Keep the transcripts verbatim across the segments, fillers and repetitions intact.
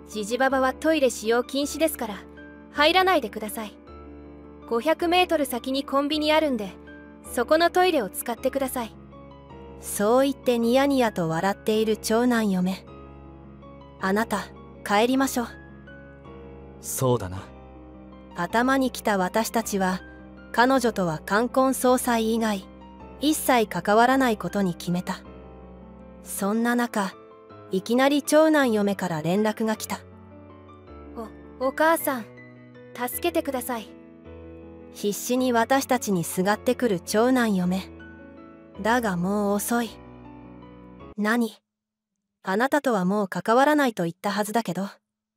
ジジババはトイレ使用禁止ですから入らないでください。ごひゃくメートル先にコンビニあるんで、そこのトイレを使ってください。 そう言ってニヤニヤと笑っている長男嫁。あなた、帰りましょう。 そうだな。 頭にきた私たちは、彼女とは冠婚葬祭以外、一切関わらないことに決めた。そんな中、いきなり長男嫁から連絡が来た。 お、お母さん、助けてください。 必死に私たちにすがってくる長男嫁。だがもう遅い。何？あなたとはもう関わらないと言ったはずだけど。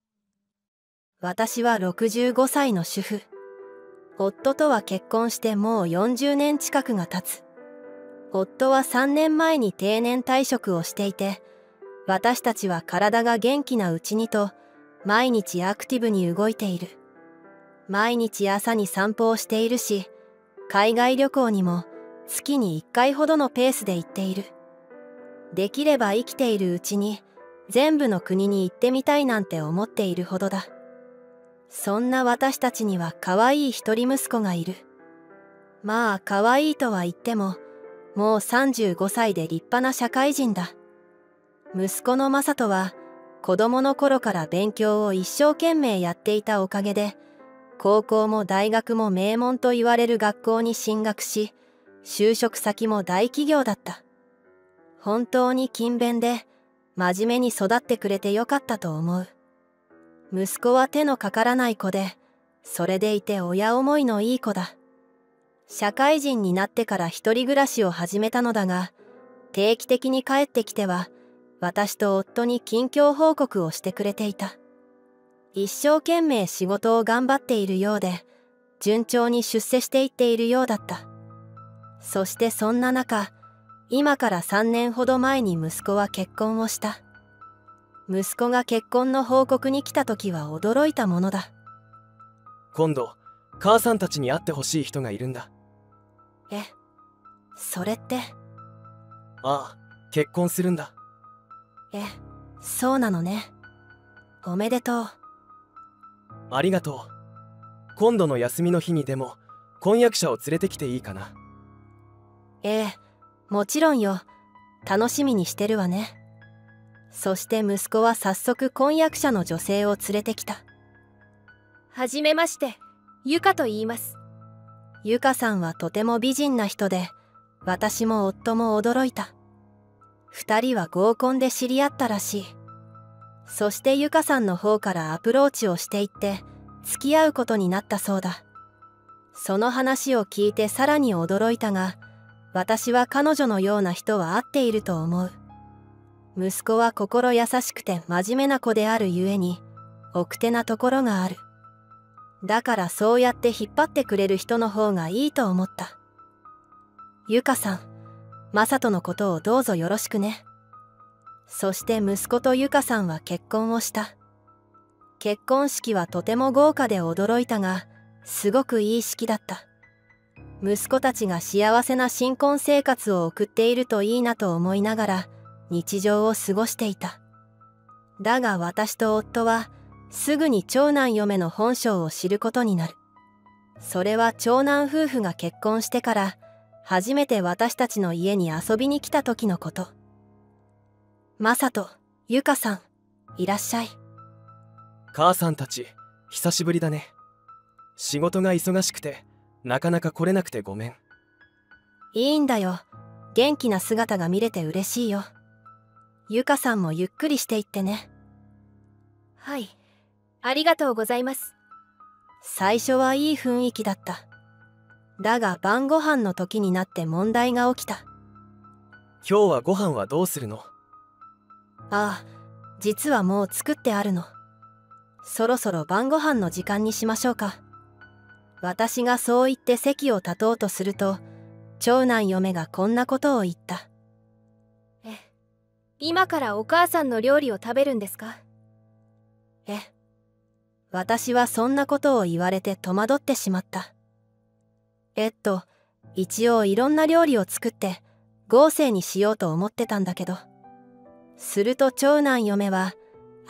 私はろくじゅうごさいの主婦。夫とは結婚してもうよんじゅうねん近くが経つ。夫はさんねんまえに定年退職をしていて、私たちは体が元気なうちにと、毎日アクティブに動いている。毎日朝に散歩をしているし、海外旅行にも月にいっかいほどのペースで行っている。できれば生きているうちに全部の国に行ってみたいなんて思っているほどだ。そんな私たちには可愛い一人息子がいる。まあ可愛いとは言っても、もうさんじゅうごさいで立派な社会人だ。息子のマサトは子供の頃から勉強を一生懸命やっていたおかげで、高校も大学も名門と言われる学校に進学し、就職先も大企業だった。本当に勤勉で真面目に育ってくれてよかったと思う。息子は手のかからない子で、それでいて親思いのいい子だ。社会人になってから一人暮らしを始めたのだが、定期的に帰ってきては、私と夫に近況報告をしてくれていた。一生懸命仕事を頑張っているようで、順調に出世していっているようだった。そしてそんな中、今からさんねんほど前に息子は結婚をした。息子が結婚の報告に来た時は驚いたものだ。 今度、母さんたちに会ってほしい人がいるんだ。 え、それって。 ああ、結婚するんだ。 え、そうなのね。おめでとう。 ありがとう。今度の休みの日にでも婚約者を連れてきていいかな。 ええ、もちろんよ。楽しみにしてるわね。そして息子は早速婚約者の女性を連れてきた。 はじめまして、ゆかと言います。 ゆかさんはとても美人な人で、私も夫も驚いた。二人は合コンで知り合ったらしい。そしてゆかさんの方からアプローチをしていって付き合うことになったそうだ。その話を聞いてさらに驚いたが、私は彼女のような人は合っていると思う。息子は心優しくて真面目な子であるゆえに奥手なところがある。だからそうやって引っ張ってくれる人の方がいいと思った。ゆかさん、マサトのことをどうぞよろしくね。そして息子とゆかさんは結婚をした。結婚式はとても豪華で驚いたが、すごくいい式だった。息子たちが幸せな新婚生活を送っているといいなと思いながら日常を過ごしていた。だが私と夫はすぐに長男嫁の本性を知ることになる。それは長男夫婦が結婚してから初めて私たちの家に遊びに来た時のこと。マサト、ゆかさん、いらっしゃい。 母さんたち、久しぶりだね。仕事が忙しくてなかなか来れなくてごめん。 いいんだよ。元気な姿が見れて嬉しいよ。ゆかさんもゆっくりしていってね。 はい、ありがとうございます。 最初はいい雰囲気だった。だが晩ご飯の時になって問題が起きた。 今日はご飯はどうするの？ ああ、実はもう作ってあるの。そろそろ晩ご飯の時間にしましょうか。私がそう言って席を立とうとすると、長男嫁がこんなことを言った。 え、今からお母さんの料理を食べるんですか？ え、私はそんなことを言われて戸惑ってしまった。えっと、一応いろんな料理を作って豪勢にしようと思ってたんだけど。すると長男嫁は、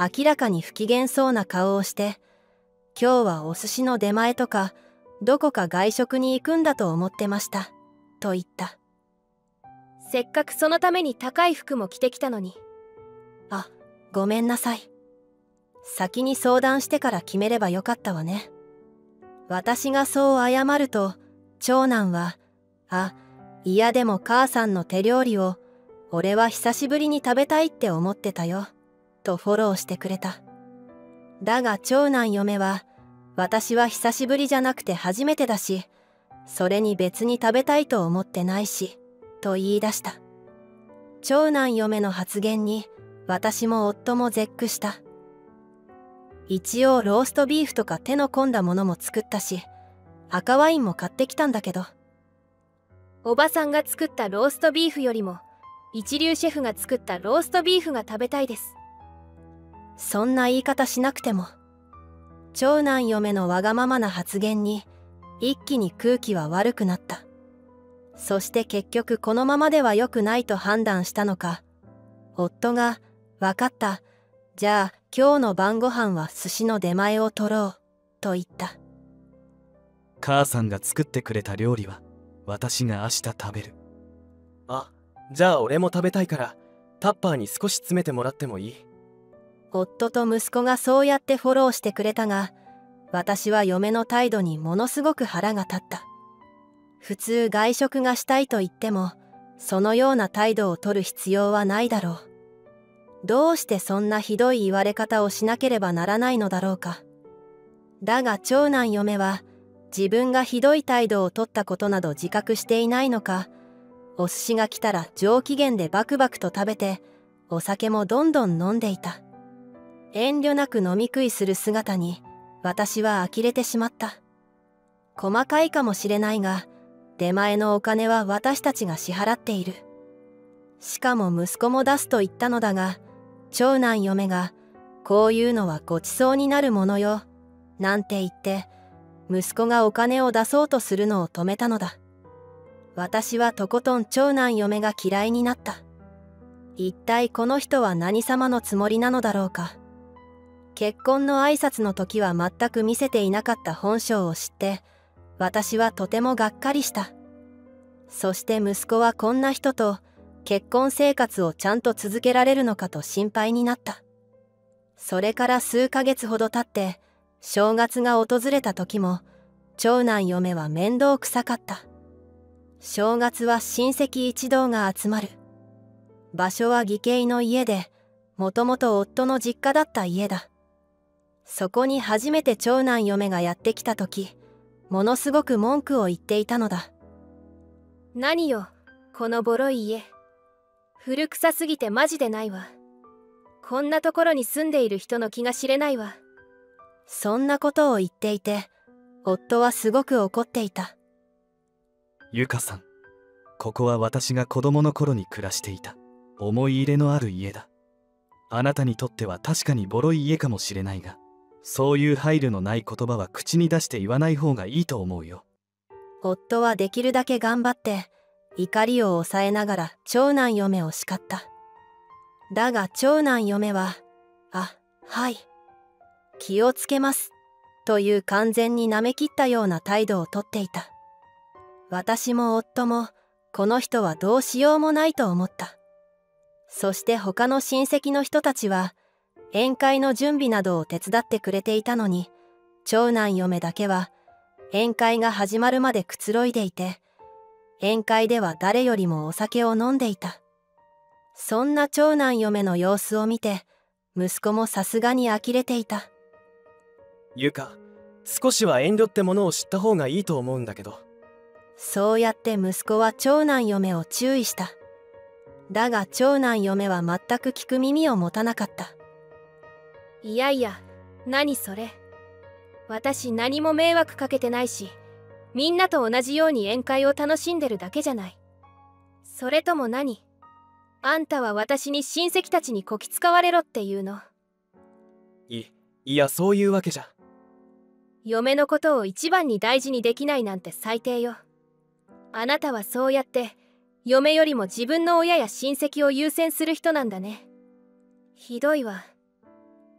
明らかに不機嫌そうな顔をして、今日はお寿司の出前とか、どこか外食に行くんだと思ってました、と言った。 せっかくそのために高い服も着てきたのに。 あ、ごめんなさい。先に相談してから決めればよかったわね。私がそう謝ると、長男は、あ、嫌でも母さんの手料理を、俺は久しぶりに食べたいって思ってたよ、とフォローしてくれた。だが長男嫁は、私は久しぶりじゃなくて初めてだし、それに別に食べたいと思ってないし、と言い出した。長男嫁の発言に、私も夫も絶句した。一応ローストビーフとか手の込んだものも作ったし、赤ワインも買ってきたんだけど。 おばさんが作ったローストビーフよりも、一流シェフが作ったローストビーフが食べたいです。 そんな言い方しなくても。長男嫁のわがままな発言に、一気に空気は悪くなった。そして結局このままでは良くないと判断したのか、夫が、わかった。じゃあ今日の晩ご飯は寿司の出前を取ろう、と言った。 母さんが作ってくれた料理は私が明日食べる。 あ、じゃあ俺も食べたいからタッパーに少し詰めてもらってもいい？ 夫と息子がそうやってフォローしてくれたが、私は嫁の態度にものすごく腹が立った。普通外食がしたいと言っても、そのような態度を取る必要はないだろう。どうしてそんなひどい言われ方をしなければならないのだろうか。だが長男嫁は、自分がひどい態度を取ったことなど自覚していないのか、お寿司が来たら上機嫌でバクバクと食べて、お酒もどんどん飲んでいた。遠慮なく飲み食いする姿に、私は呆れてしまった。細かいかもしれないが、出前のお金は私たちが支払っている。しかも息子も出すと言ったのだが、長男嫁が、こういうのはごちそうになるものよ、なんて言って、息子がお金を出そうとするのを止めたのだ。私はとことん長男嫁が嫌いになった。一体この人は何様のつもりなのだろうか。結婚の挨拶の時は全く見せていなかった本性を知って、私はとてもがっかりした。そして息子はこんな人と結婚生活をちゃんと続けられるのかと心配になった。それから数ヶ月ほど経って正月が訪れた時も長男嫁は面倒くさかった。正月は親戚一同が集まる。場所は義兄の家で、もともと夫の実家だった家だ。そこに初めて長男嫁がやってきた時、ものすごく文句を言っていたのだ。 何よ、このボロい家。古臭すぎてマジでないわ。こんなところに住んでいる人の気が知れないわ。 そんなことを言っていて、夫はすごく怒っていた。 ゆかさん、ここは私が子供の頃に暮らしていた思い入れのある家だ。あなたにとっては確かにボロい家かもしれないが、そういう配慮のない言葉は口に出して言わない方がいいと思うよ。 夫はできるだけ頑張って怒りを抑えながら長男嫁を叱った。だが長男嫁は、あ、はい、気をつけます、という完全に舐めきったような態度をとっていた。私も夫もこの人はどうしようもないと思った。そして他の親戚の人たちは宴会の準備などを手伝ってくれていたのに、長男嫁だけは宴会が始まるまでくつろいでいて、宴会では誰よりもお酒を飲んでいた。そんな長男嫁の様子を見て、息子もさすがに呆れていた。 ゆか、少しは遠慮ってものを知った方がいいと思うんだけど。 そうやって息子は長男嫁を注意した。だが長男嫁は全く聞く耳を持たなかった。 いやいや、何それ。私何も迷惑かけてないし、みんなと同じように宴会を楽しんでるだけじゃない。それとも何？あんたは私に親戚たちにこき使われろっていうの？ い、いやそういうわけじゃ。 嫁のことを一番に大事にできないなんて最低よ。あなたはそうやって嫁よりも自分の親や親戚を優先する人なんだね。ひどいわ。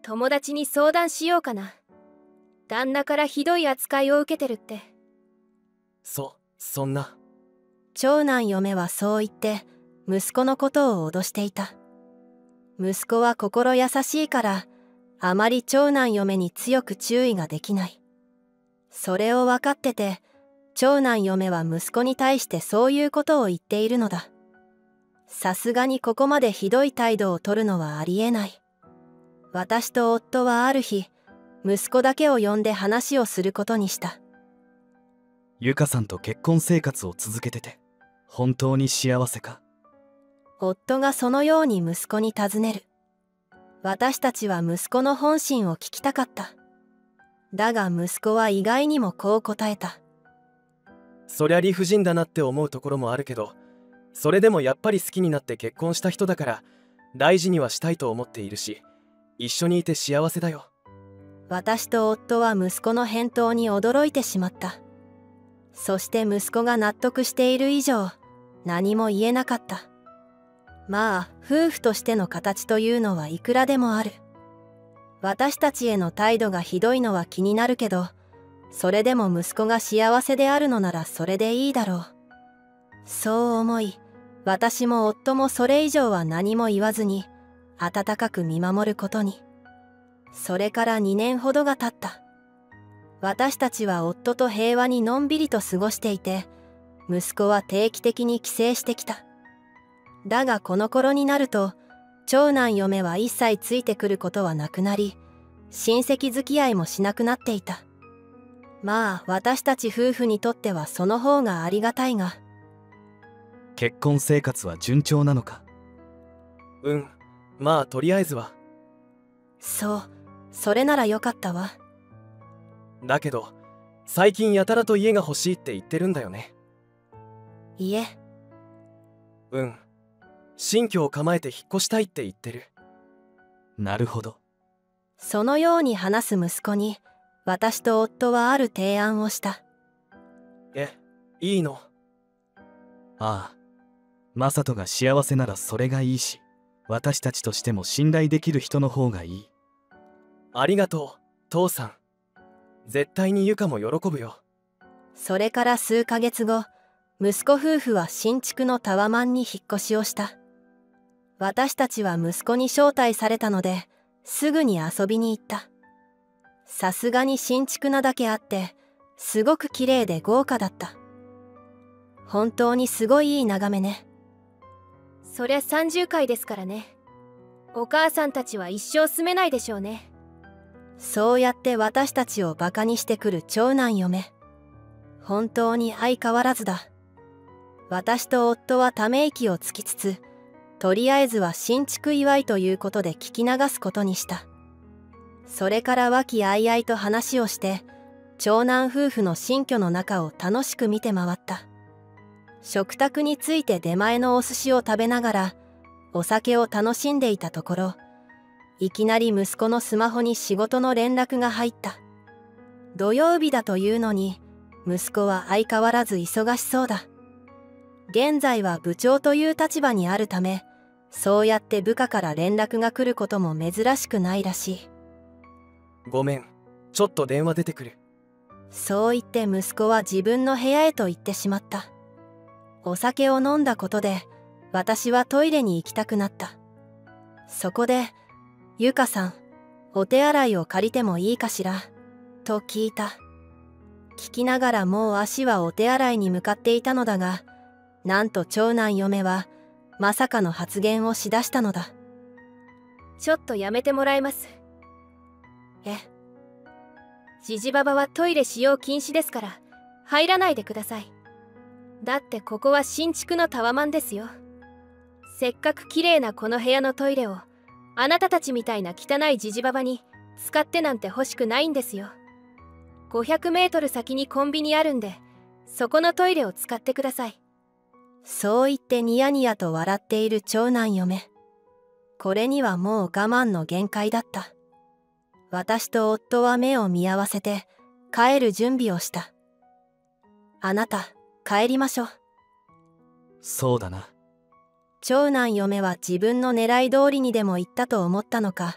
友達に相談しようかな。旦那からひどい扱いを受けてるって。 そ、そんな。 長男嫁はそう言って息子のことを脅していた。息子は心優しいからあまり長男嫁に強く注意ができない。それを分かってて長男嫁は息子に対してそういうことを言っているのだ。さすがにここまでひどい態度を取るのはありえない。私と夫はある日息子だけを呼んで話をすることにした。 ゆかさんと結婚生活を続けてて本当に幸せか？ 夫がそのように息子に尋ねる。私たちは息子の本心を聞きたかった。だが息子は意外にもこう答えた。 そりゃ理不尽だなって思うところもあるけど、それでもやっぱり好きになって結婚した人だから大事にはしたいと思っているし、一緒にいて幸せだよ。 私と夫は息子の返答に驚いてしまった。そして息子が納得している以上何も言えなかった。まあ夫婦としての形というのはいくらでもある。私たちへの態度がひどいのは気になるけど、それでも息子が幸せであるのならそれでいいだろう。そう思い、私も夫もそれ以上は何も言わずに温かく見守ることに。それからにねんほどが経った。私たちは夫と平和にのんびりと過ごしていて、息子は定期的に帰省してきた。だがこの頃になると長男嫁は一切ついてくることはなくなり、親戚付き合いもしなくなっていた。まあ私たち夫婦にとってはその方がありがたいが。 結婚生活は順調なのか？ うん、まあとりあえずは。 そう、それならよかったわ。 だけど最近やたらと家が欲しいって言ってるんだよね。 家？ うん、新居を構えて引っ越したいって言ってる。 なるほど。 そのように話す息子に私と夫はある提案をした。 え、いいの？ ああ、マサトが幸せならそれがいいし、私たちとしても信頼できる人の方がいい。 ありがとう父さん。絶対にユカも喜ぶよ。 それから数ヶ月後、息子夫婦は新築のタワマンに引っ越しをした。私たちは息子に招待されたのですぐに遊びに行った。さすがに新築なだけあってすごく綺麗で豪華だった。本当にすごいいい眺めね。 そりゃさんじゅっかいですからね。お母さんたちは一生住めないでしょうね。 そうやって私たちをバカにしてくる長男嫁。本当に相変わらずだ。私と夫はため息をつきつつ、とりあえずは新築祝いということで聞き流すことにした。それから和気あいあいと話をして、長男夫婦の新居の中を楽しく見て回った。食卓について出前のお寿司を食べながらお酒を楽しんでいたところ、いきなり息子のスマホに仕事の連絡が入った。土曜日だというのに息子は相変わらず忙しそうだ。現在は部長という立場にあるため、そうやって部下から連絡が来ることも珍しくないらしい。 ごめん、ちょっと電話出てくる。 そう言って息子は自分の部屋へと行ってしまった。お酒を飲んだことで私はトイレに行きたくなった。そこで「ゆかさん、お手洗いを借りてもいいかしら?」と聞いた。聞きながらもう足はお手洗いに向かっていたのだが、なんと長男嫁はまさかの発言をしだしたのだ。 ちょっとやめてもらえます？ え？ ジジババはトイレ使用禁止ですから入らないでください。だってここは新築のタワマンですよ。せっかく綺麗なこの部屋のトイレをあなたたちみたいな汚いジジババに使ってなんて欲しくないんですよ。ごひゃくメートル先にコンビニあるんで、そこのトイレを使ってください。 そう言ってニヤニヤと笑っている長男嫁。これにはもう我慢の限界だった。私と夫は目を見合わせて帰る準備をした。あなた、帰りましょう。 そうだな。 長男嫁は自分の狙い通りにでも言ったと思ったのか、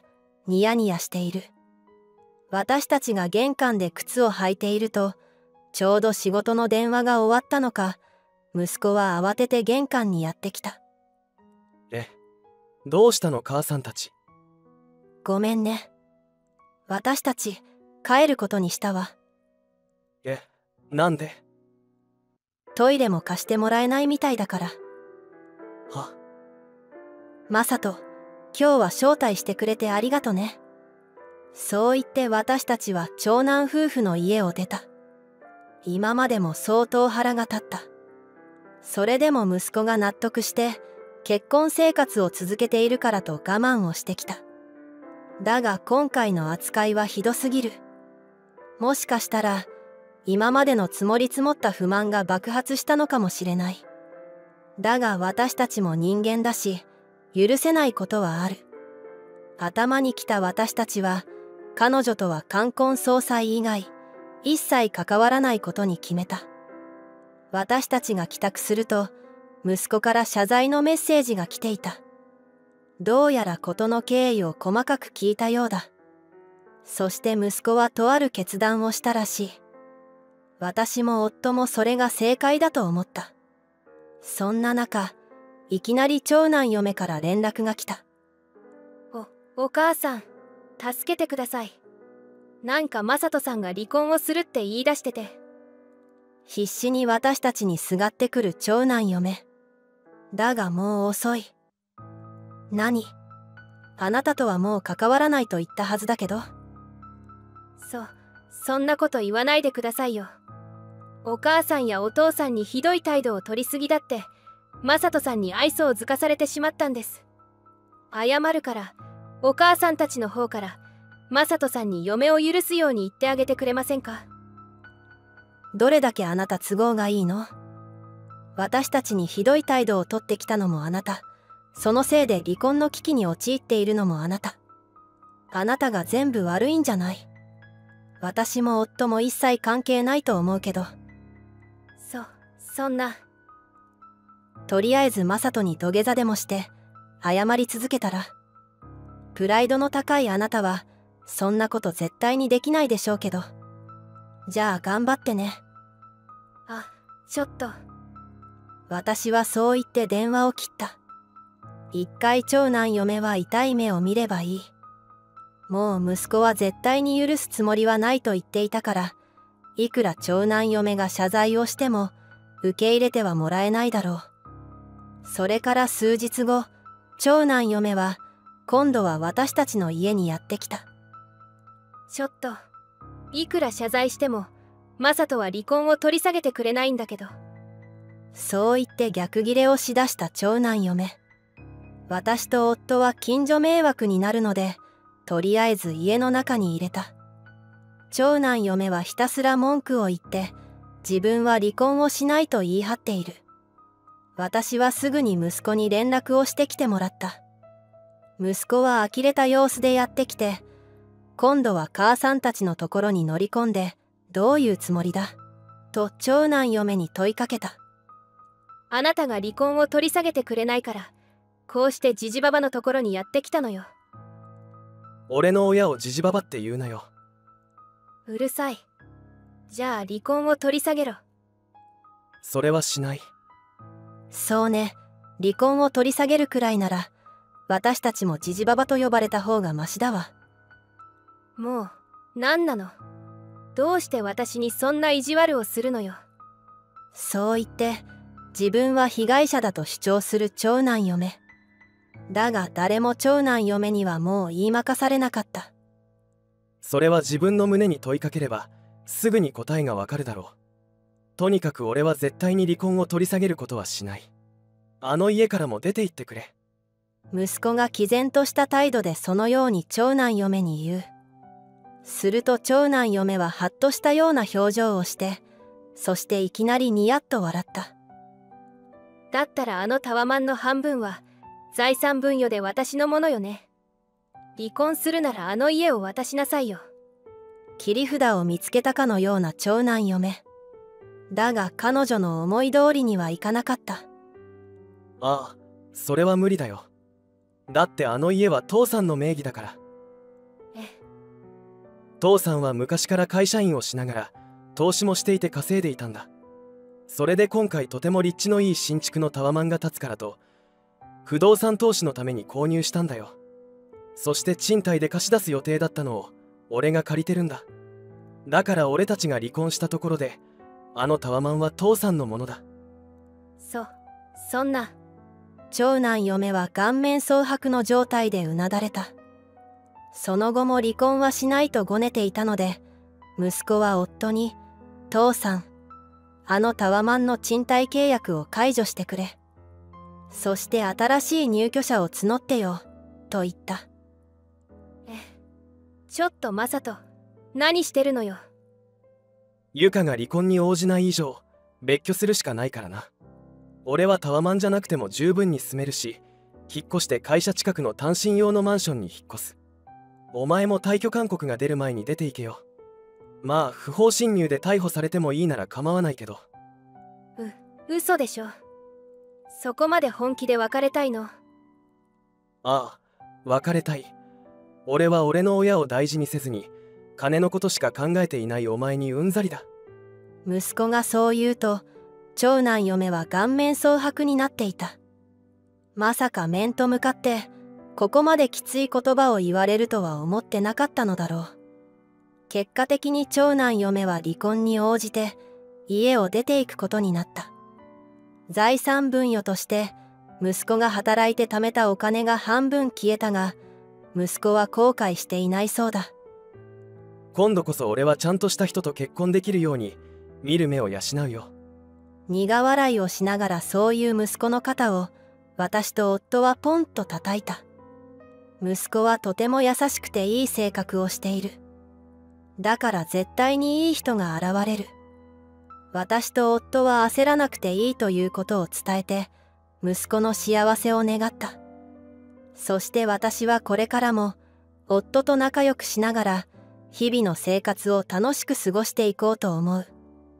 ニヤニヤしている。私たちが玄関で靴を履いていると、ちょうど仕事の電話が終わったのか、息子は慌てて玄関にやってきた。 え、どうしたの母さんたち。 ごめんね。私たち帰ることにしたわ。 え、なんで。 トイレも貸してもらえないみたいだから。 は。 マサト、今日は招待してくれてありがとね。そう言って私たちは長男夫婦の家を出た。今までも相当腹が立った。それでも息子が納得して結婚生活を続けているからと我慢をしてきた。だが今回の扱いはひどすぎる。もしかしたら今までの積もり積もった不満が爆発したのかもしれない。だが私たちも人間だし、許せないことはある。頭にきた私たちは彼女とは冠婚葬祭以外一切関わらないことに決めた。私たちが帰宅すると息子から謝罪のメッセージが来ていた。どうやら事の経緯を細かく聞いたようだ。そして息子はとある決断をしたらしい。私も夫もそれが正解だと思った。そんな中、いきなり長男嫁から連絡が来た。 お、お母さん、助けてください。なんかマサトさんが離婚をするって言い出してて。 必死に私たちにすがってくる長男嫁。だがもう遅い。何？あなたとはもう関わらないと言ったはずだけど。 そ、そんなこと言わないでくださいよ。お母さんやお父さんにひどい態度を取りすぎだってマサトさんに愛想をづかされてしまったんです。謝るからお母さんたちの方からマサトさんに嫁を許すように言ってあげてくれませんか。 どれだけあなた都合がいいの？私たちにひどい態度をとってきたのもあなた。そのせいで離婚の危機に陥っているのもあなた。あなたが全部悪いんじゃない。私も夫も一切関係ないと思うけど。 そ、そんな。 とりあえずマサトに土下座でもして謝り続けたら。プライドの高いあなたはそんなこと絶対にできないでしょうけど。じゃあ頑張ってね。 あ、ちょっと。 私はそう言って電話を切った。一回長男嫁は痛い目を見ればいい。もう息子は絶対に許すつもりはないと言っていたから、いくら長男嫁が謝罪をしても受け入れてはもらえないだろう。それから数日後、長男嫁は今度は私たちの家にやってきた。 ちょっと、いくら謝罪してもマサトは離婚を取り下げてくれないんだけど。 そう言って逆ギレをしだした長男嫁。私と夫は近所迷惑になるので、とりあえず家の中に入れた。長男嫁はひたすら文句を言って、自分は離婚をしないと言い張っている。私はすぐに息子に連絡をしてきてもらった。息子は呆れた様子でやってきて、今度は母さんたちのところに乗り込んで、どういうつもりだと長男嫁に問いかけた。 あなたが離婚を取り下げてくれないから、こうしてジジババのところにやってきたのよ。 俺の親をジジババって言うなよ。 うるさい。じゃあ離婚を取り下げろ。 それはしない。 そうね、離婚を取り下げるくらいなら私たちもジジババと呼ばれた方がマシだわ。 もう何なの。どうして私にそんな意地悪をするのよ。 そう言って自分は被害者だと主張する長男嫁。だが誰も長男嫁にはもう言いまかされなかった。 それは自分の胸に問いかければすぐに答えがわかるだろう。とにかく俺は絶対に離婚を取り下げることはしない。あの家からも出て行ってくれ。 息子が毅然とした態度でそのように長男嫁に言う。すると長男嫁はハッとしたような表情をして、そしていきなりニヤッと笑った。 だったらあのタワマンの半分は財産分与で私のものよね。離婚するならあの家を渡しなさいよ。 切り札を見つけたかのような長男嫁。だが彼女の思い通りにはいかなかった。 ああ、それは無理だよ。だってあの家は父さんの名義だから。 父さんは昔から会社員をしながら投資もしていて稼いでいたんだ。それで今回とても立地のいい新築のタワマンが建つからと不動産投資のために購入したんだよ。そして賃貸で貸し出す予定だったのを俺が借りてるんだ。だから俺たちが離婚したところであのタワマンは父さんのものだ。 そそんな。 長男嫁は顔面蒼白の状態でうなだれた。その後も離婚はしないとごねていたので、息子は夫に「父さん、あのタワマンの賃貸契約を解除してくれ。そして新しい入居者を募ってよ」と言った。 え、ちょっとマサト、何してるのよ。 ユカが離婚に応じない以上別居するしかないからな。俺はタワマンじゃなくても十分に住めるし、引っ越して会社近くの単身用のマンションに引っ越す。お前も退去勧告が出る前に出ていけよ。まあ不法侵入で逮捕されてもいいなら構わないけど。 う、嘘でしょ。そこまで本気で別れたいの？ ああ、別れたい。俺は俺の親を大事にせずに金のことしか考えていないお前にうんざりだ。 息子がそう言うと長男嫁は顔面蒼白になっていた。まさか面と向かってここまできつい言葉を言われるとは思ってなかったのだろう。結果的に長男嫁は離婚に応じて家を出ていくことになった。財産分与として息子が働いて貯めたお金が半分消えたが、息子は後悔していないそうだ。 今度こそ俺はちゃんとした人と結婚できるように見る目を養うよ。 苦笑いをしながらそういう息子の肩を私と夫はポンと叩いた。息子はとても優しくていい性格をしている。だから絶対にいい人が現れる。私と夫は焦らなくていいということを伝えて息子の幸せを願った。そして私はこれからも夫と仲良くしながら日々の生活を楽しく過ごしていこうと思う。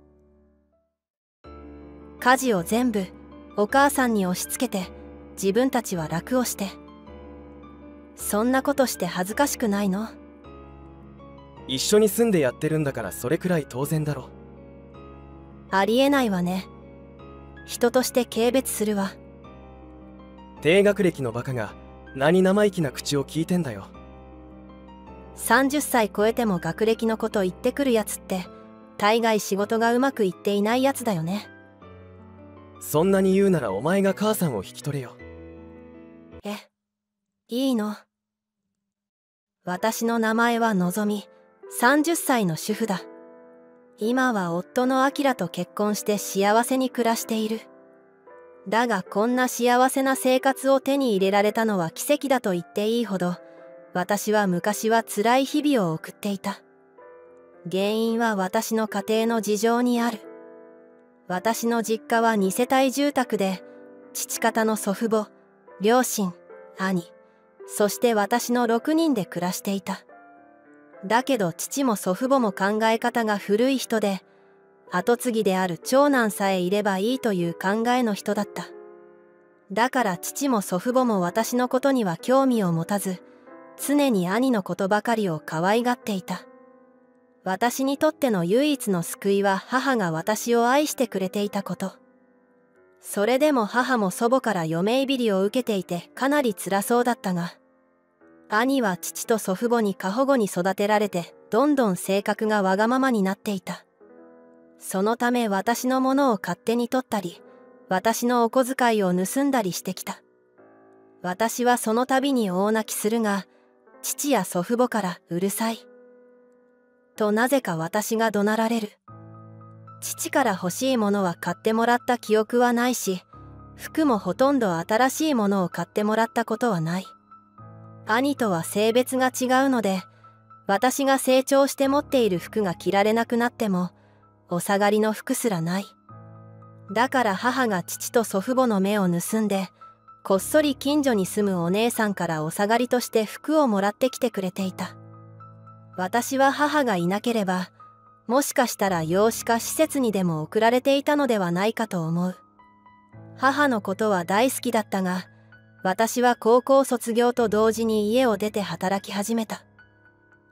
家事を全部お母さんに押し付けて自分たちは楽をして。そんなことして恥ずかしくないの？ 一緒に住んでやってるんだからそれくらい当然だろ。 ありえないわね。人として軽蔑するわ。 低学歴のバカが何生意気な口を聞いてんだよ。 さんじゅっさい超えても学歴のこと言ってくるやつって大概仕事がうまくいっていないやつだよね。 そんなに言うならお前が母さんを引き取れよ。 え、いいの？私の名前はのぞみ、さんじゅっさいの主婦だ。今は夫のあきらと結婚して幸せに暮らしている。だがこんな幸せな生活を手に入れられたのは奇跡だと言っていいほど、私は昔は辛い日々を送っていた。原因は私の家庭の事情にある。私の実家はに世帯住宅で、父方の祖父母、両親、兄、そして私のろくにんで暮らしていた。だけど父も祖父母も考え方が古い人で、跡継ぎである長男さえいればいいという考えの人だった。だから父も祖父母も私のことには興味を持たず、常に兄のことばかりを可愛がっていた。私にとっての唯一の救いは母が私を愛してくれていたこと。それでも母も祖母から嫁いびりを受けていてかなり辛そうだったが、兄は父と祖父母に過保護に育てられてどんどん性格がわがままになっていた。そのため私のものを勝手に取ったり、私のお小遣いを盗んだりしてきた。私はその度に大泣きするが、父や祖父母からうるさいとなぜか私が怒鳴られる。父から欲しいものは買ってもらった記憶はないし、服もほとんど新しいものを買ってもらったことはない。兄とは性別が違うので、私が成長して持っている服が着られなくなっても、お下がりの服すらない。だから母が父と祖父母の目を盗んで、こっそり近所に住むお姉さんからお下がりとして服をもらってきてくれていた。私は母がいなければ、もしかしたら養子か施設にでも送られていたのではないかと思う。母のことは大好きだったが、私は高校卒業と同時に家を出て働き始めた。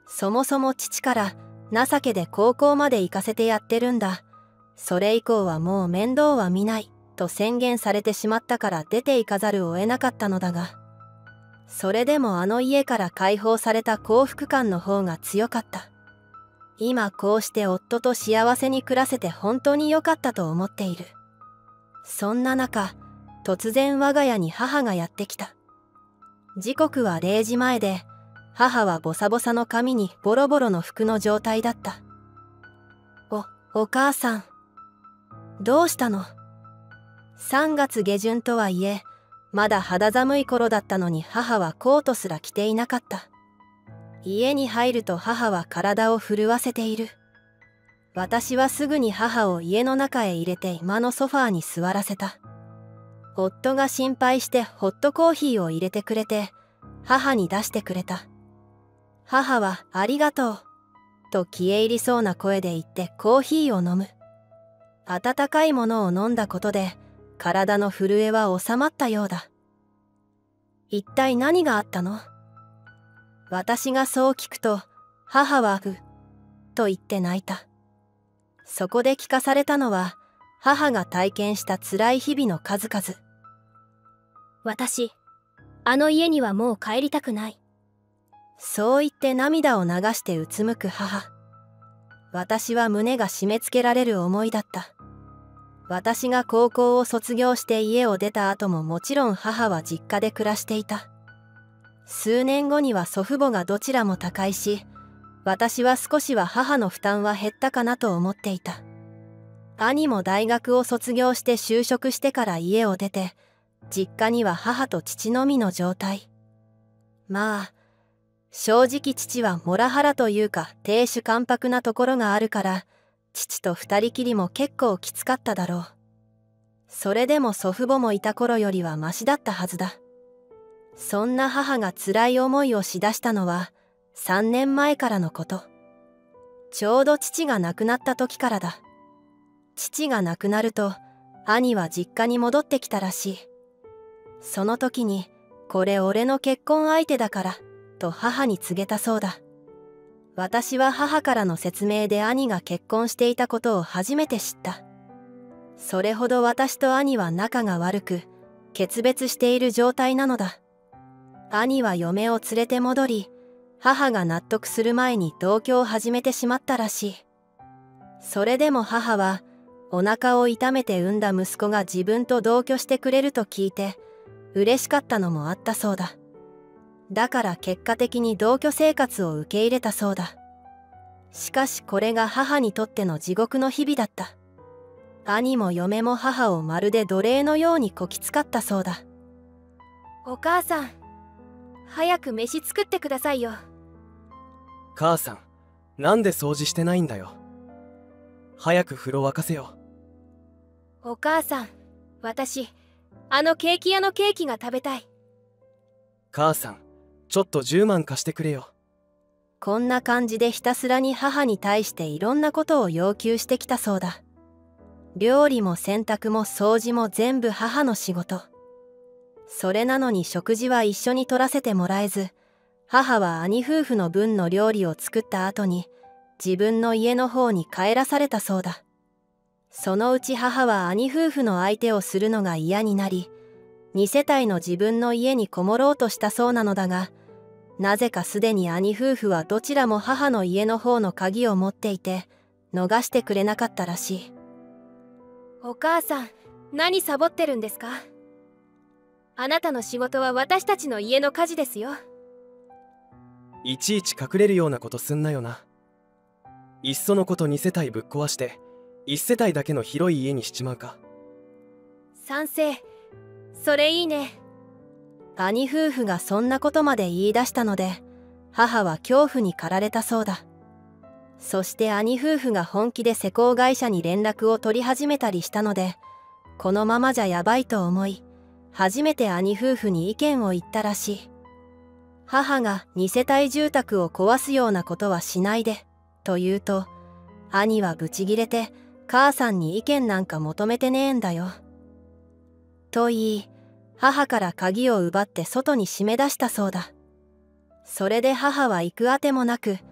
そもそも父から情けで高校まで行かせてやってるんだ。それ以降はもう面倒は見ない。と宣言されてしまったから出て行かざるを得なかったのだが、それでもあの家から解放された幸福感の方が強かった。今こうして夫と幸せに暮らせて本当に良かったと思っている。そんな中、突然我が家に母がやってきた。時刻はれいじまえで、母はボサボサの髪にボロボロの服の状態だった。お、お母さん。どうしたの？さんがつげじゅんとはいえ、まだ肌寒い頃だったのに母はコートすら着ていなかった。家に入ると母は体を震わせている。私はすぐに母を家の中へ入れて居間のソファーに座らせた。夫が心配してホットコーヒーを入れてくれて、母に出してくれた。母はありがとう、と消え入りそうな声で言ってコーヒーを飲む。温かいものを飲んだことで、体の震えは収まったようだ。一体何があったの？私がそう聞くと、母はう、と言って泣いた。そこで聞かされたのは、母が体験した辛い日々の数々。 私、あの家にはもう帰りたくない。 そう言って涙を流してうつむく母。私は胸が締め付けられる思いだった。私が高校を卒業して家を出た後ももちろん母は実家で暮らしていた。数年後には祖父母がどちらも他界し、私は少しは母の負担は減ったかなと思っていた。兄も大学を卒業して就職してから家を出て、実家には母と父のみの状態。まあ、正直父はモラハラというか亭主関白なところがあるから、父と二人きりも結構きつかっただろう。それでも祖父母もいた頃よりはマシだったはずだ。そんな母が辛い思いをしだしたのはさんねんまえからのこと。ちょうど父が亡くなった時からだ。父が亡くなると兄は実家に戻ってきたらしい。その時にこれ俺の結婚相手だからと母に告げたそうだ。私は母からの説明で兄が結婚していたことを初めて知った。それほど私と兄は仲が悪く、決別している状態なのだ。兄は嫁を連れて戻り、母が納得する前に同居を始めてしまったらしい。それでも母は、お腹を痛めて産んだ息子が自分と同居してくれると聞いて、嬉しかったのもあったそうだ。だから結果的に同居生活を受け入れたそうだ。しかしこれが母にとっての地獄の日々だった。兄も嫁も母をまるで奴隷のようにこき使ったそうだ。 お母さん、早く飯作ってくださいよ。 母さん、なんで掃除してないんだよ。早く風呂沸かせよ。 お母さん、私、あのケーキ屋のケーキが食べたい。 母さん、ちょっとじゅうまん貸してくれよ。 こんな感じでひたすらに母に対していろんなことを要求してきたそうだ。料理も洗濯も掃除も全部母の仕事。それなのに食事は一緒に取らせてもらえず、母は兄夫婦の分の料理を作った後に自分の家の方に帰らされたそうだ。そのうち母は兄夫婦の相手をするのが嫌になり、二世帯の自分の家にこもろうとしたそうなのだが、なぜかすでに兄夫婦はどちらも母の家の方の鍵を持っていて、逃してくれなかったらしい。 お母さん、何サボってるんですか？あなたの仕事は私たちの家の家事ですよ。 いちいち隠れるようなことすんなよな。いっそのことに世帯ぶっ壊していち世帯だけの広い家にしちまうか。 賛成。それいいね。 兄夫婦がそんなことまで言い出したので、母は恐怖に駆られたそうだ。そして兄夫婦が本気で施工会社に連絡を取り始めたりしたので、このままじゃやばいと思い、初めて兄夫婦に意見を言ったらしい。母が二世帯住宅を壊すようなことはしないで、と言うと、兄はブチギレて、母さんに意見なんか求めてねえんだよ。と言い、母から鍵を奪って外に締め出したそうだ。それで母は行くあてもなく、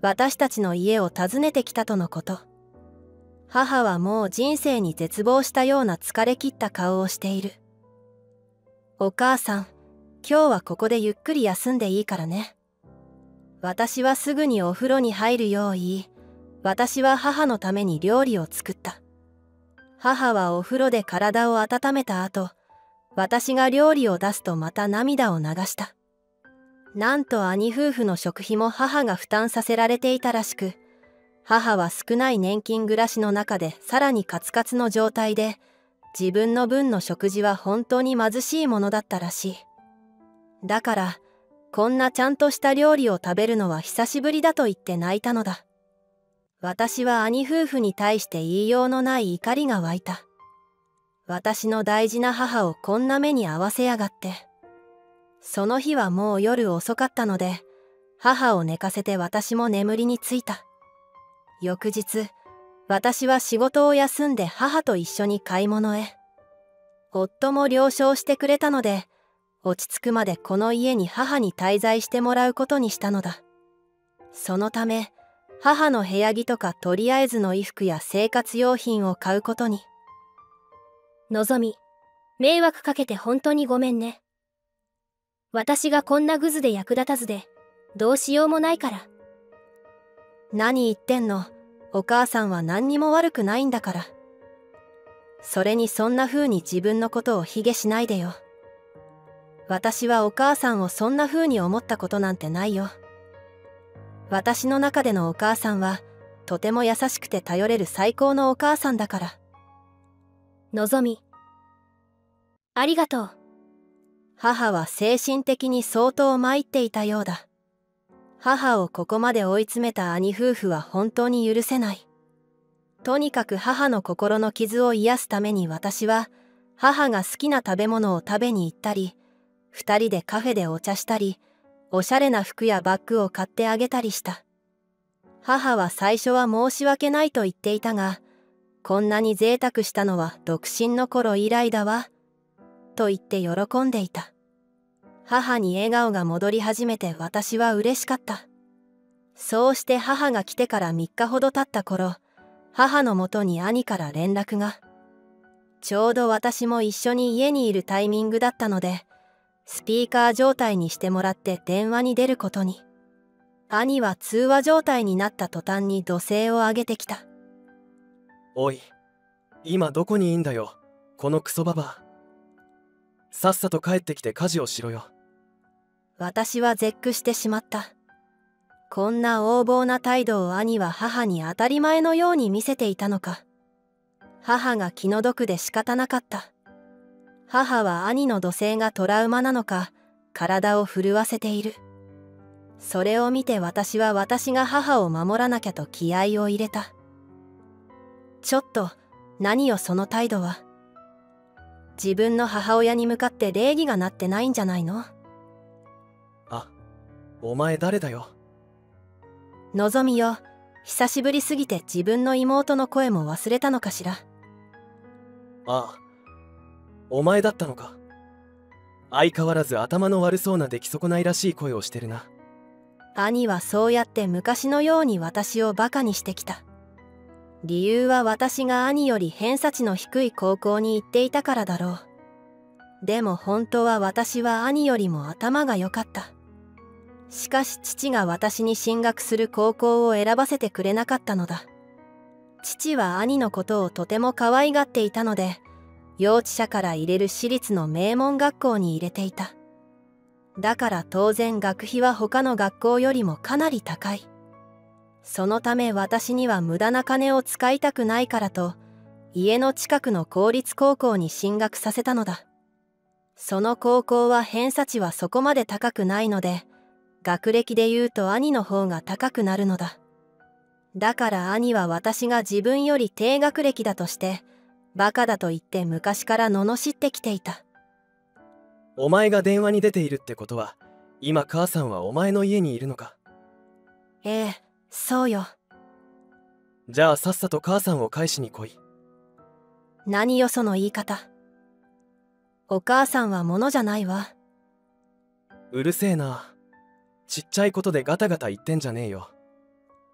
私たちの家を訪ねてきたとのこと。母はもう人生に絶望したような疲れ切った顔をしている。お母さん、今日はここでゆっくり休んでいいからね。私はすぐにお風呂に入るよう言い、私は母のために料理を作った。母はお風呂で体を温めた後、私が料理を出すとまた涙を流した。なんと兄夫婦の食費も母が負担させられていたらしく、母は少ない年金暮らしの中でさらにカツカツの状態で、自分の分の食事は本当に貧しいものだったらしい。だから、こんなちゃんとした料理を食べるのは久しぶりだと言って泣いたのだ。私は兄夫婦に対して言いようのない怒りが湧いた。私の大事な母をこんな目に遭わせやがって。その日はもう夜遅かったので、母を寝かせて私も眠りについた。翌日、私は仕事を休んで母と一緒に買い物へ。夫も了承してくれたので、落ち着くまでこの家に母に滞在してもらうことにしたのだ。そのため、母の部屋着とかとりあえずの衣服や生活用品を買うことに。 のぞみ、迷惑かけて本当にごめんね。私がこんなグズで役立たずで、どうしようもないから。 何言ってんの。お母さんは何にも悪くないんだから。それにそんな風に自分のことを卑下しないでよ。私はお母さんをそんな風に思ったことなんてないよ。私の中でのお母さんは、とても優しくて頼れる最高のお母さんだから。 のぞみ、ありがとう。 母は精神的に相当参っていたようだ。母をここまで追い詰めた兄夫婦は本当に許せない。とにかく母の心の傷を癒すために私は、母が好きな食べ物を食べに行ったり、二人でカフェでお茶したり、おしゃれな服やバッグを買ってあげたりした。母は最初は申し訳ないと言っていたが、こんなに贅沢したのは独身の頃以来だわ、と言って喜んでいた。母に笑顔が戻り始めて私は嬉しかった。そうして母が来てからみっかほど経った頃、母のもとに兄から連絡が。ちょうど私も一緒に家にいるタイミングだったので、スピーカー状態にしてもらって電話に出ることに。兄は通話状態になった途端に怒声を上げてきた。 おい、今どこにいいんだよ、このクソババア。さっさと帰ってきて家事をしろよ。 私は絶句してしまった。こんな横暴な態度を兄は母に当たり前のように見せていたのか。母が気の毒で仕方なかった。母は兄の怒声がトラウマなのか、体を震わせている。それを見て私は私が母を守らなきゃと気合を入れた。ちょっと、何よその態度は。自分の母親に向かって礼儀がなってないんじゃないの？ あ、お前誰だよ。 のぞみよ、久しぶりすぎて自分の妹の声も忘れたのかしら。 ああ、お前だったのか。相変わらず頭の悪そうな出来損ないらしい声をしてるな。 兄はそうやって昔のように私をバカにしてきた。理由は私が兄より偏差値の低い高校に行っていたからだろう。でも本当は私は兄よりも頭が良かった。しかし父が私に進学する高校を選ばせてくれなかったのだ。父は兄のことをとても可愛がっていたので、幼稚舎から入れる私立の名門学校に入れていた。だから当然学費は他の学校よりもかなり高い。そのため私には無駄な金を使いたくないからと、家の近くの公立高校に進学させたのだ。その高校は偏差値はそこまで高くないので、学歴で言うと兄の方が高くなるのだ。だから兄は私が自分より低学歴だとして、バカだと言って昔から罵ってきていた。 お前が電話に出ているってことは、今母さんはお前の家にいるのか。 ええ、そうよ。 じゃあさっさと母さんを返しに来い。 何よその言い方。お母さんはものじゃないわ。 うるせえな。ちっちゃいことでガタガタ言ってんじゃねえよ。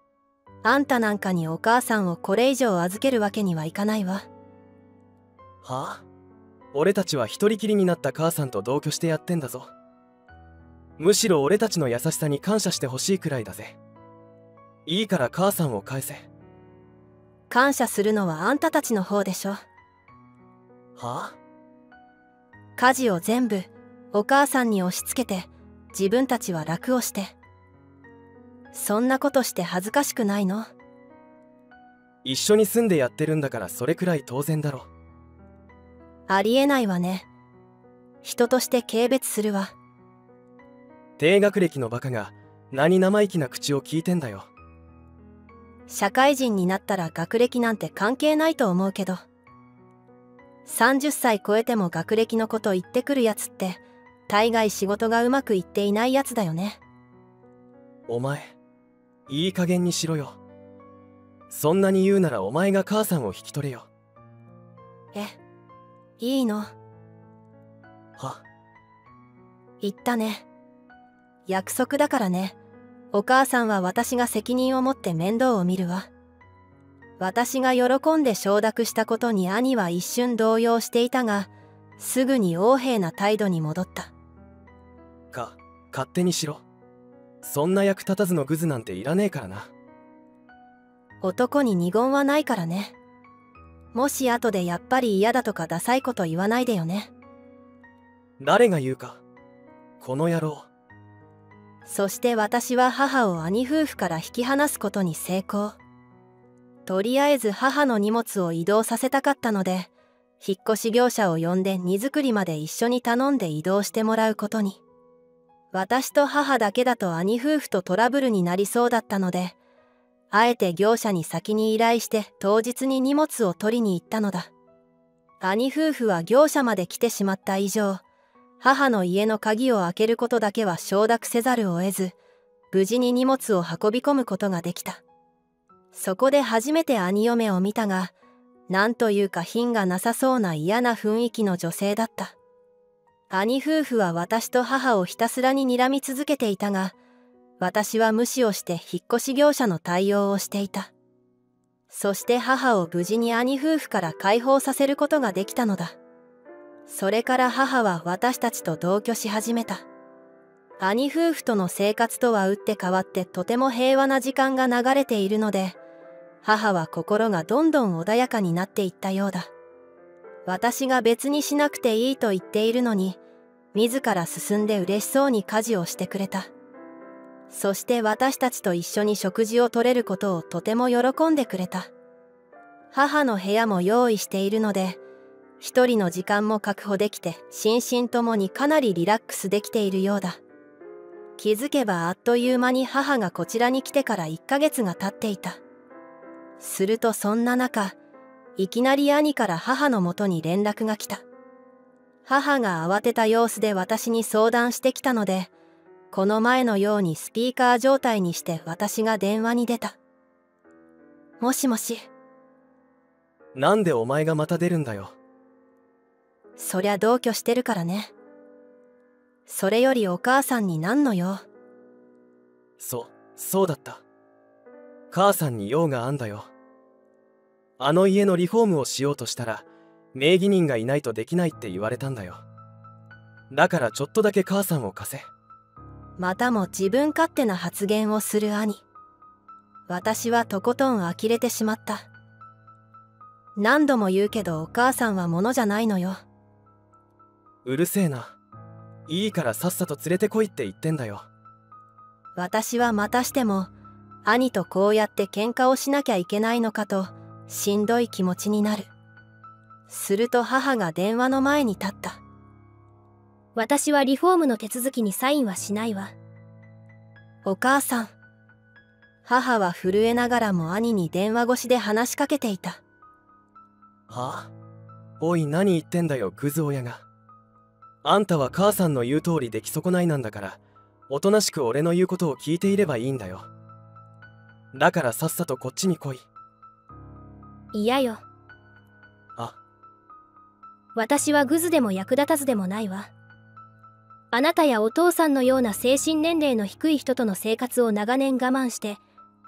あんたなんかにお母さんをこれ以上預けるわけにはいかないわ。 はあ？俺たちは一人きりになった母さんと同居してやってんだぞ。むしろ俺たちの優しさに感謝してほしいくらいだぜ。いいから母さんを返せ。 感謝するのはあんたたちの方でしょ。 はあ？ 家事を全部お母さんに押し付けて自分たちは楽をして。そんなことして恥ずかしくないの？ 一緒に住んでやってるんだからそれくらい当然だろ。 ありえないわね。人として軽蔑するわ。 低学歴のバカが何生意気な口を聞いてんだよ。 社会人になったら学歴なんて関係ないと思うけど、さんじゅっさい超えても学歴のこと言ってくるやつって大概仕事がうまくいっていないやつだよね。 お前いい加減にしろよ。そんなに言うならお前が母さんを引き取れよ。 え、いいの？ は？ 言ったね。約束だからね。お母さんは私が責任を持って面倒を見るわ。私が喜んで承諾したことに兄は一瞬動揺していたが、すぐに横柄な態度に戻った。 か、勝手にしろ。そんな役立たずのグズなんていらねえからな。 男に二言はないからね。もし後でやっぱり嫌だとかダサいこと言わないでよね。 誰が言うか。この野郎。 そして私は母を兄夫婦から引き離すことに成功。とりあえず母の荷物を移動させたかったので、引っ越し業者を呼んで荷造りまで一緒に頼んで移動してもらうことに。私と母だけだと兄夫婦とトラブルになりそうだったので、あえて業者に先に依頼して当日に荷物を取りに行ったのだ。兄夫婦は業者まで来てしまった以上、母の家の鍵を開けることだけは承諾せざるを得ず、無事に荷物を運び込むことができた。そこで初めて兄嫁を見たが、なんというか品がなさそうな嫌な雰囲気の女性だった。兄夫婦は私と母をひたすらに睨み続けていたが、私は無視をして引っ越し業者の対応をしていた。そして母を無事に兄夫婦から解放させることができたのだ。それから母は私たちと同居し始めた。兄夫婦との生活とは打って変わってとても平和な時間が流れているので、母は心がどんどん穏やかになっていったようだ。私が別にしなくていいと言っているのに、自ら進んで嬉しそうに家事をしてくれた。そして私たちと一緒に食事をとれることをとても喜んでくれた。母の部屋も用意しているので、一人の時間も確保できて心身ともにかなりリラックスできているようだ。気づけばあっという間に母がこちらに来てからいっかげつが経っていた。するとそんな中、いきなり兄から母のもとに連絡が来た。母が慌てた様子で私に相談してきたので、この前のようにスピーカー状態にして私が電話に出た。もしもし。 なんでお前がまた出るんだよ。 そりゃ同居してるからね。それよりお母さんになんのよ。 そ、そうだった。母さんに用があんだよ。あの家のリフォームをしようとしたら、名義人がいないとできないって言われたんだよ。だからちょっとだけ母さんを貸せ。 またも自分勝手な発言をする兄。私はとことん呆れてしまった。何度も言うけどお母さんはものじゃないのよ。 うるせえな。いいからさっさと連れてこいって言ってんだよ。 私はまたしても兄とこうやって喧嘩をしなきゃいけないのかとしんどい気持ちになる。すると母が電話の前に立った。 私はリフォームの手続きにサインはしないわ。 お母さん。母は震えながらも兄に電話越しで話しかけていた。 はあ？おい、何言ってんだよ、クズ親が。あんたは母さんの言う通り出来損ないなんだから、おとなしく俺の言うことを聞いていればいいんだよ。だからさっさとこっちに来い。 嫌よ。 あ。 私はグズでも役立たずでもないわ。あなたやお父さんのような精神年齢の低い人との生活を長年我慢して、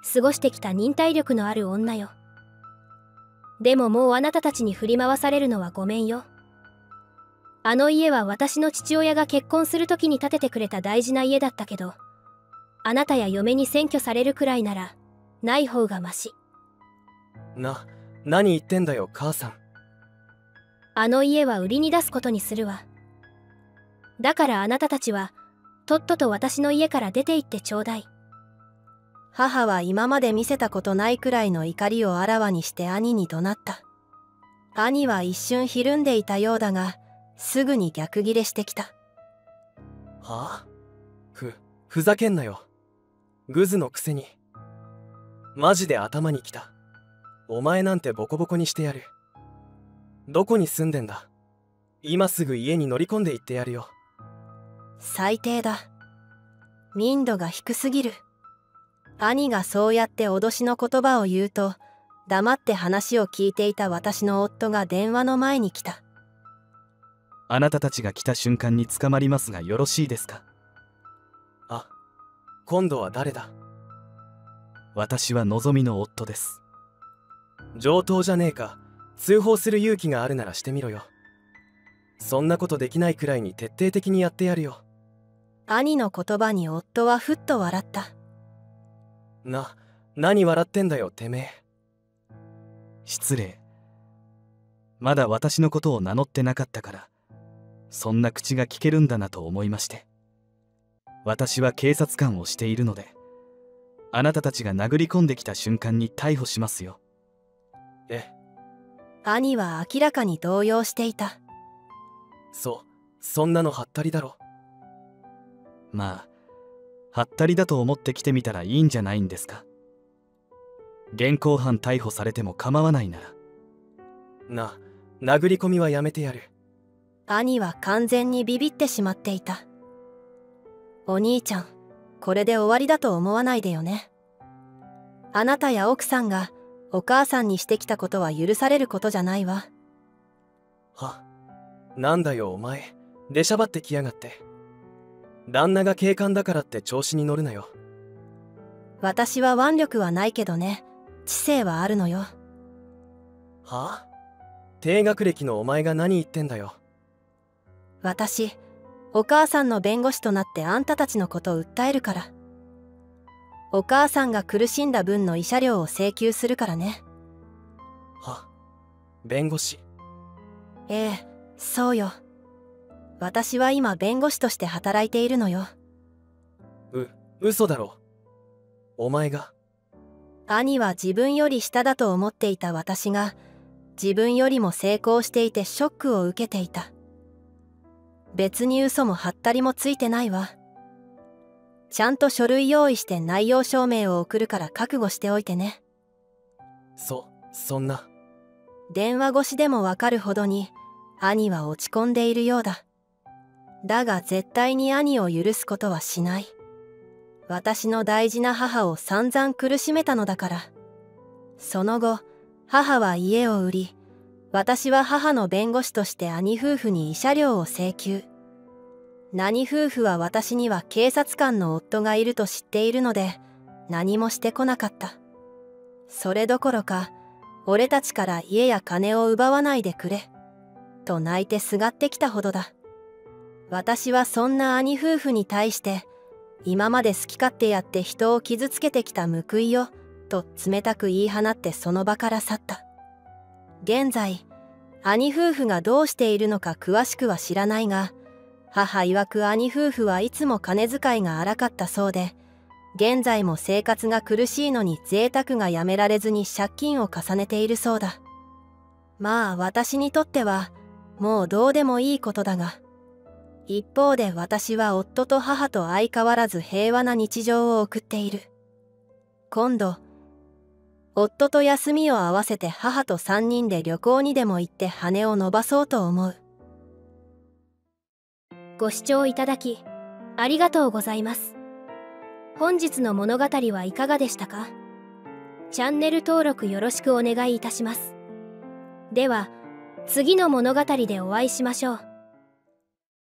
過ごしてきた忍耐力のある女よ。でももうあなたたちに振り回されるのはごめんよ。あの家は私の父親が結婚する時に建ててくれた大事な家だったけど、あなたや嫁に占拠されるくらいならない方がマシ。 な、何言ってんだよ母さん。 あの家は売りに出すことにするわ。だからあなたたちはとっとと私の家から出て行ってちょうだい。 母は今まで見せたことないくらいの怒りをあらわにして兄に怒鳴った。兄は一瞬ひるんでいたようだが、すぐに逆ギレしてきた。 はあ？ふ、ふざけんなよ。グズのくせに。マジで頭にきた。お前なんてボコボコにしてやる。どこに住んでんだ？今すぐ家に乗り込んで行ってやるよ。 最低だ。民度が低すぎる。兄がそうやって脅しの言葉を言うと、黙って話を聞いていた私の夫が電話の前に来た。 あなたたちが来た瞬間に捕まりますがよろしいですか？ あ、今度は誰だ？ 私はのぞみの夫です。 上等じゃねえか。通報する勇気があるならしてみろよ。そんなことできないくらいに徹底的にやってやるよ。 兄の言葉に夫はふっと笑った。 な、何笑ってんだよてめえ。 失礼。まだ私のことを名乗ってなかったからそんな口が聞けるんだなと思いまして。私は警察官をしているので、あなたたちが殴り込んできた瞬間に逮捕しますよ。 え？ 兄は明らかに動揺していた。 そう、そんなのはったりだろ。 まあはったりだと思って来てみたらいいんじゃないんですか。現行犯逮捕されても構わないなら。 な、殴り込みはやめてやる。 兄は完全にビビってしまっていた。お兄ちゃん、これで終わりだと思わないでよね。あなたや奥さんがお母さんにしてきたことは許されることじゃないわ。 は、なんだよお前、出しゃばってきやがって。旦那が警官だからって調子に乗るなよ。 私は腕力はないけどね、知性はあるのよ。 はあ？低学歴のお前が何言ってんだよ。 私、お母さんの弁護士となってあんたたちのことを訴えるから。お母さんが苦しんだ分の慰謝料を請求するからね。 は、弁護士？ ええ、そうよ。私は今弁護士として働いているのよ。 う、嘘だろ。お前が？ 兄は自分より下だと思っていた私が、自分よりも成功していてショックを受けていた。別に嘘もはったりもついてないわ。ちゃんと書類用意して内容証明を送るから覚悟しておいてね。 そ、そんな。 電話越しでもわかるほどに兄は落ち込んでいるようだ。だが絶対に兄を許すことはしない。私の大事な母を散々苦しめたのだから。その後、母は家を売り、私は母の弁護士として兄夫婦に慰謝料を請求。何夫婦は私には警察官の夫がいると知っているので、何もしてこなかった。それどころか、俺たちから家や金を奪わないでくれ、と泣いてすがってきたほどだ。私はそんな兄夫婦に対して、今まで好き勝手やって人を傷つけてきた報いよ、と冷たく言い放ってその場から去った。現在、兄夫婦がどうしているのか詳しくは知らないが、母曰く兄夫婦はいつも金遣いが荒かったそうで、現在も生活が苦しいのに贅沢がやめられずに借金を重ねているそうだ。まあ私にとっては、もうどうでもいいことだが、一方で私は夫と母と相変わらず平和な日常を送っている。今度、夫と休みを合わせて母と三人で旅行にでも行って羽を伸ばそうと思う。 ご視聴いただきありがとうございます。本日の物語はいかがでしたか？チャンネル登録よろしくお願いいたします。では、次の物語でお会いしましょう。